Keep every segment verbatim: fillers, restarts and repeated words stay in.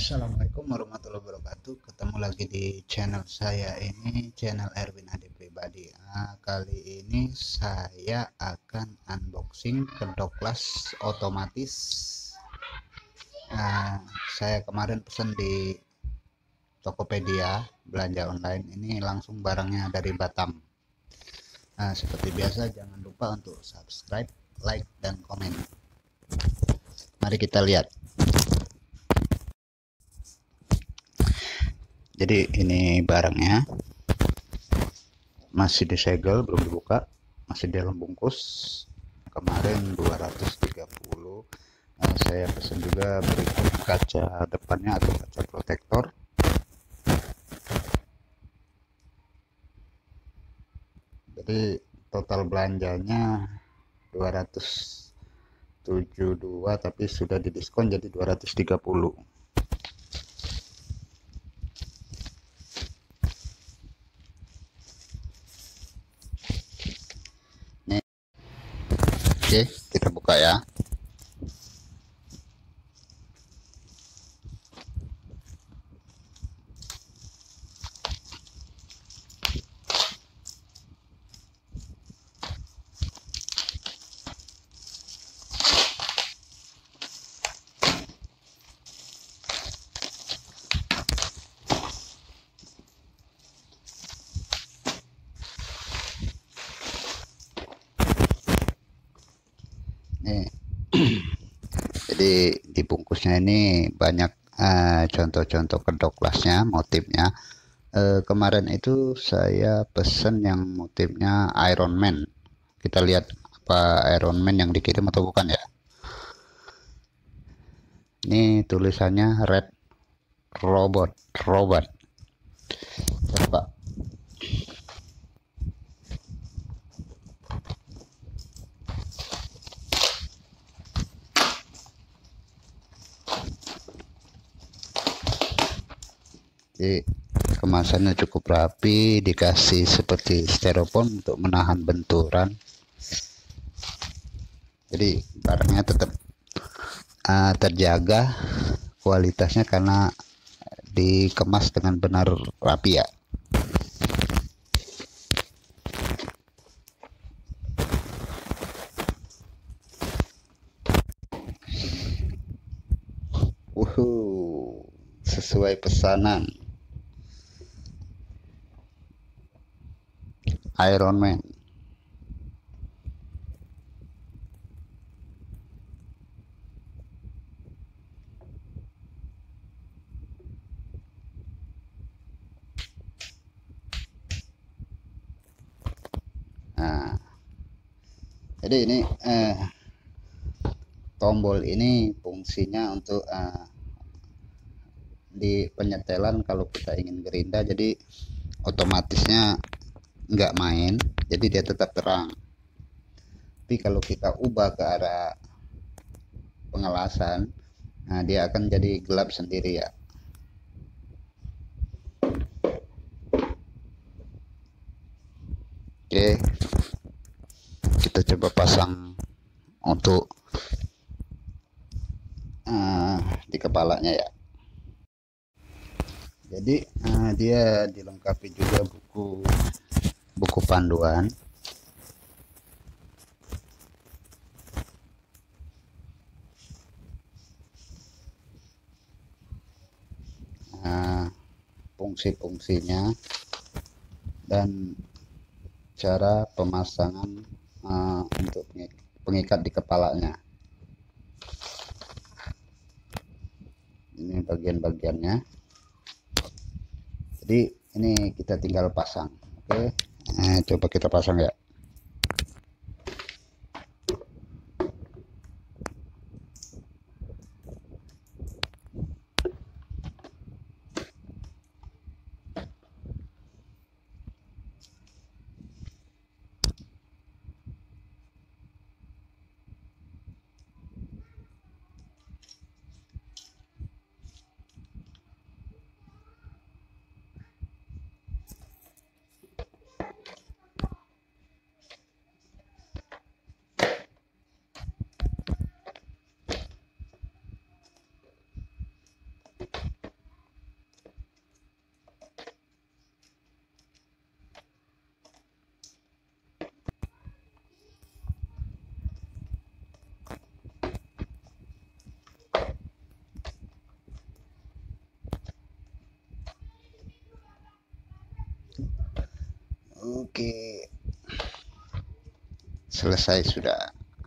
Assalamualaikum warahmatullahi wabarakatuh. Ketemu lagi di channel saya ini, channel Erwin Adi Pribadi. Nah, kali ini saya akan unboxing kedok las otomatis. Nah, saya kemarin pesan di Tokopedia belanja online, ini langsung barangnya dari Batam. Nah, seperti biasa jangan lupa untuk subscribe, like, dan komen. Mari kita lihat. Jadi ini barangnya masih disegel, belum dibuka, masih dalam bungkus. Kemarin dua ratus tiga puluh. Nah, saya pesan juga berikut kaca depannya atau kaca protektor. Jadi total belanjanya dua ratus tujuh puluh dua, tapi sudah didiskon jadi dua ratus tiga puluh. Nih. Oke, kita buka ya. Nih. Jadi di bungkusnya ini banyak contoh-contoh uh, kedok lasnya, motifnya. Uh, kemarin itu saya pesen yang motifnya Iron Man. Kita lihat apa Iron Man yang dikirim atau bukan ya. Ini tulisannya Red Robot Robot. Coba. Jadi kemasannya cukup rapi, dikasih seperti styrofoam untuk menahan benturan. Jadi barangnya tetap uh, terjaga kualitasnya karena dikemas dengan benar rapi ya. Wuhu, sesuai pesanan. Iron Man. Nah, jadi ini eh, tombol ini fungsinya untuk eh, di penyetelan kalau kita ingin gerinda, jadi otomatisnya nggak main, jadi dia tetap terang. Tapi kalau kita ubah ke arah pengelasan, nah dia akan jadi gelap sendiri ya. Oke, kita coba pasang untuk uh, di kepalanya ya. Jadi uh, dia dilengkapi juga buku buku panduan. Nah, fungsi-fungsinya dan cara pemasangan uh, untuk pengikat di kepalanya. Ini bagian-bagiannya. Jadi ini kita tinggal pasang. Oke, nah, coba kita pasang ya. Oke, selesai sudah.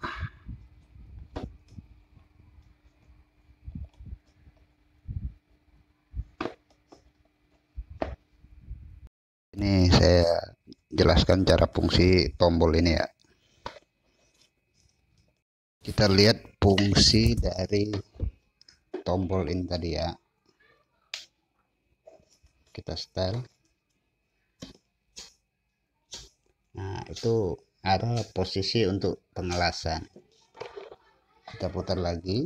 Ini saya jelaskan cara fungsi tombol ini ya. Kita lihat fungsi dari tombol ini tadi ya. Kita setel. Nah, itu ada posisi untuk pengelasan. Kita putar lagi.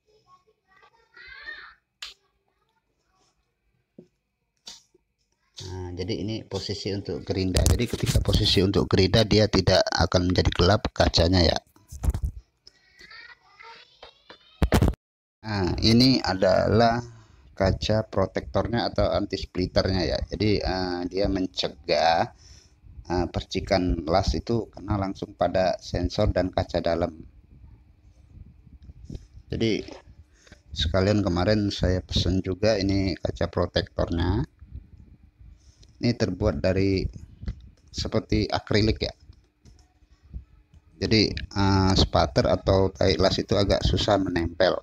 Nah, jadi ini posisi untuk gerinda. Jadi ketika posisi untuk gerinda dia tidak akan menjadi gelap kacanya ya. Nah, ini adalah kaca protektornya atau anti splitternya ya. Jadi uh, dia mencegah uh, percikan las itu karena langsung pada sensor dan kaca dalam. Jadi sekalian kemarin saya pesan juga ini kaca protektornya. Ini terbuat dari seperti akrilik ya. Jadi uh, spatter atau tai las itu agak susah menempel.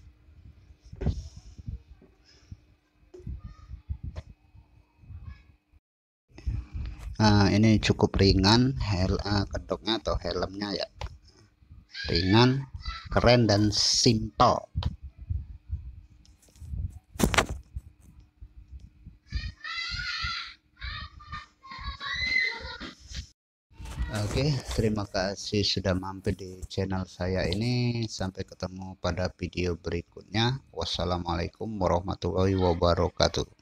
Nah, ini cukup ringan hel uh, kedoknya atau helmnya ya. Ringan, keren dan simple. Oke, terima kasih sudah mampir di channel saya ini. Sampai ketemu pada video berikutnya. Wassalamualaikum warahmatullahi wabarakatuh.